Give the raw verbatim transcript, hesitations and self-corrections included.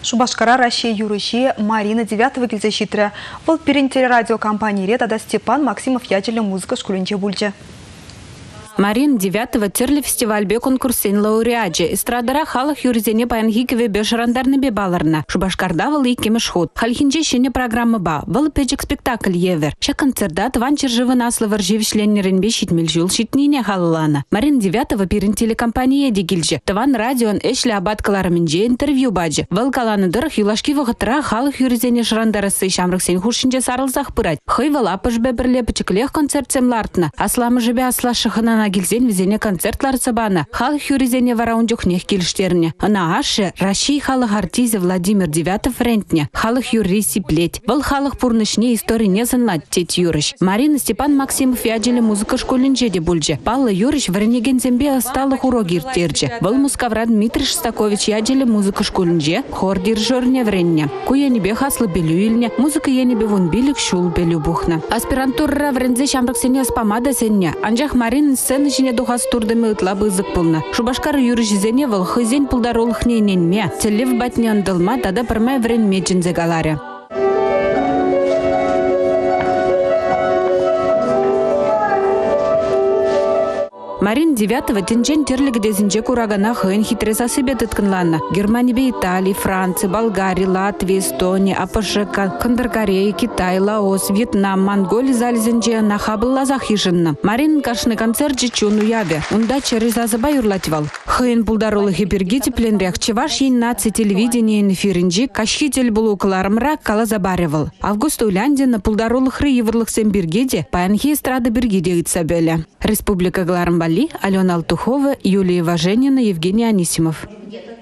Шубашкара Россия юрыщи Марина девятого килзащитра. Был перен телерадиокомпании «Ретада» Степан Максимов ядерля музыка шкулинче бульче. Марин девятого терли фестиваль бе конкурсен лауреаджи. Эстрадара халах юрзене паянхикове бешарандарны бебаларна. Шубашкарда вал и кемешхот. Хальхинже щене программы ба. Вал педжик спектакль евер. Ша концерта тван черживы насловар живишленнерен бешит мельжул шитнине халлана. Марин девятого перен телекомпания дигильже. Тван радион эшли абаткаларминже интервью баджи. Вал каланы дырах юлашки вахатра халах юрзене шарандарасы шамрак сен хушинже сарылзах пырать. Хай вал апыш беберле пачеклех концерт семлартна. Асламы жебе асла шахана гильзен везене концертлар сабана. Хал хюризене вараунджух нех кильштерне. На аше Раши халах артизе Владимир девятов рентне. Халах юриси плеть. Вал халах пурнышне истории не занлать теть Юрыш. Марина Степан Максимов ядели музыка школьнинже де бульже. Палла Юрыш в ренеген зембе осталых уроги иртерже. Вал Мускаврад Дмитрий Шестакович ядели музыка школьнинже. Хор дирижерне вренне. Куя небе хасла белюильне. Музыка я небе вон билик шул белю бухна. Аспирантура врензе шамраксене спамада сенне. Анжах Марин сцены жіне духас турдымы ытлабы ызык пылна. Шубашкар юрыш зене выл хызен пулдаролых нейненме. Целев батне андылма тада пырмай врен мечензе галаре. Марин девятого тенчен терлик дезинче курагана хын хитреса себе тытканлана. Германия, Италия, Франция, Болгария, Латвия, Эстония, АПШ, Кандаркорея, Китай, Лаос, Вьетнам, Монголия залезенче нахабыл лазах хижинна. Марин кашны концерт чуну яве. Унда через азаба юрлатвал. Хын пулдаролы хипергити пленрях чеваш ен наци телевидение эфиринчи кашхитель булу калармра кала забаревал. Август Уляндия на пулдаролых рыеврлых сембергеде паянхи эстрады бергеде ицабеля. Республика Гларамбали, Алена Алтухова, Юлия Важенина, Евгений Анисимов.